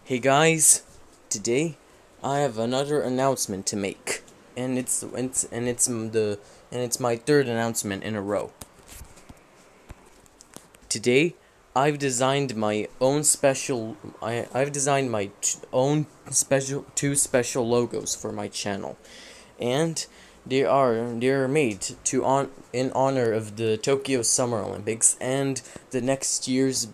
Hey guys, today I have another announcement to make, and it's my third announcement in a row. Today, I've designed my own special. I've designed my own two special logos for my channel, and they are made in honor of the Tokyo Summer Olympics and the next year's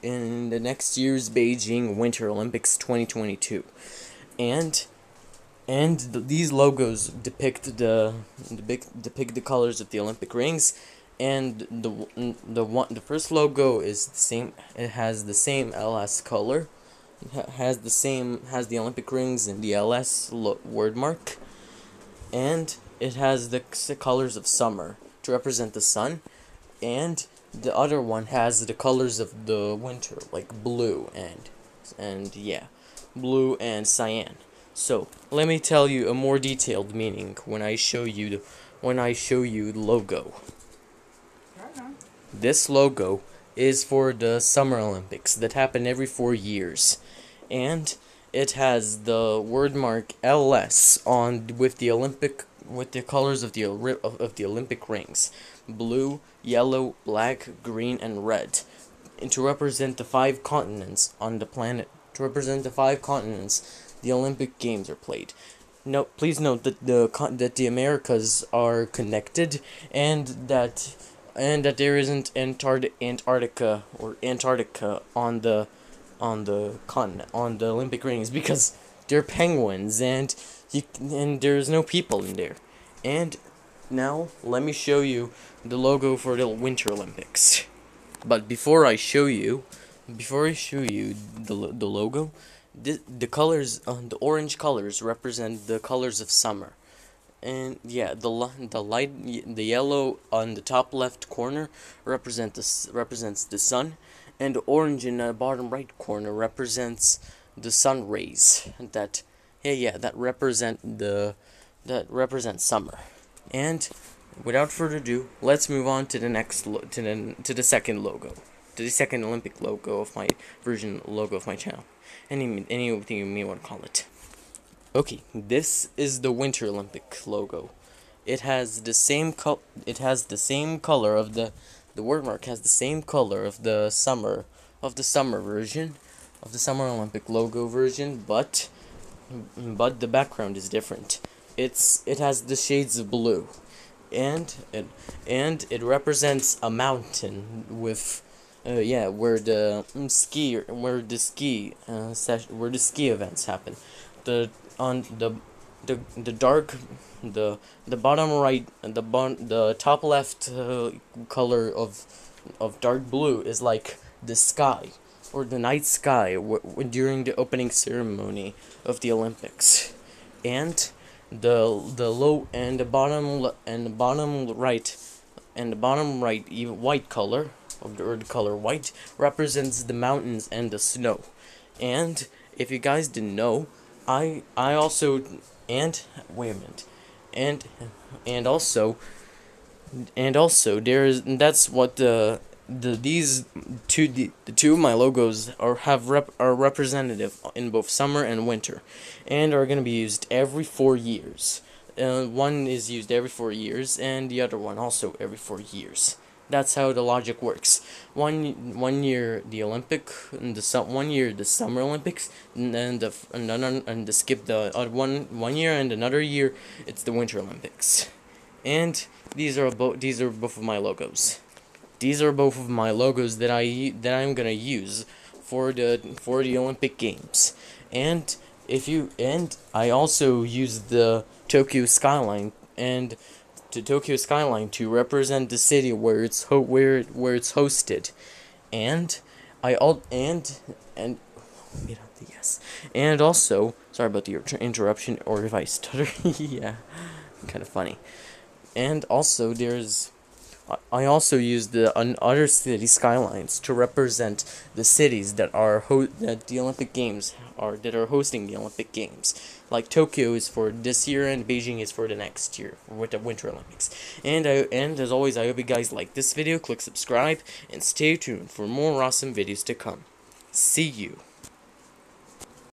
Beijing Winter Olympics 2022, and these logos depict the colors of the Olympic rings, and the first logo is the same. It has the same LS color. Has the Olympic rings and the LS word mark, and it has the colors of summer to represent the sun, and the other one has the colors of the winter, like blue blue and cyan. So let me tell you a more detailed meaning when I show you the logo. This logo is for the Summer Olympics that happen every 4 years, and it has the word mark LS on with the colors of the Olympic rings: blue, yellow, black, green, and red, and to represent the 5 continents on the planet. To represent the 5 continents, the Olympic Games are played. No, please note that the Americas are connected, and that there isn't Antarctica on the Olympic rings, because they're penguins, and there's no people in there. And now let me show you the logo for the Winter Olympics. But before I show you the logo, the colors, the orange colors represent the colors of summer. And yeah, the yellow on the top left corner represents the sun, and the orange in the bottom right corner represents the sun rays that represent summer. And without further ado, let's move on to the next to the second logo, to the second Olympic logo of my logo of my channel. Anything you may want to call it. Okay, this is the Winter Olympic logo. It has the same color of the word mark has the same color of the summer version of the Summer Olympic logo version, but the background is different. It has the shades of blue, and it represents a mountain with where the ski events happen. The bottom right, the top left color of dark blue is like the sky, or the night sky during the opening ceremony of the Olympics, and the bottom right even white color, or the color white, represents the mountains and the snow. And if you guys didn't know, I also, and wait a minute, and also that's what the two of my logos are representative in both summer and winter, and are going to be used every 4 years. One is used every 4 years, and the other one also every 4 years. That's how the logic works. One year the Olympic, and one year the Summer Olympics, and then skip the one year, and another year it's the Winter Olympics. And these are both of my logos. These are both of my logos that I'm gonna use for the Olympic Games. And I also use the Tokyo skyline to represent the city where it's hosted. And and also, sorry about the interruption, or if I stutter. Yeah, kind of funny. And also I also use the other city skylines to represent the cities that are the Olympic Games that are hosting the Olympic Games. Like Tokyo is for this year, and Beijing is for the next year with the Winter Olympics. And as always, I hope you guys like this video. Click subscribe and stay tuned for more awesome videos to come. See you.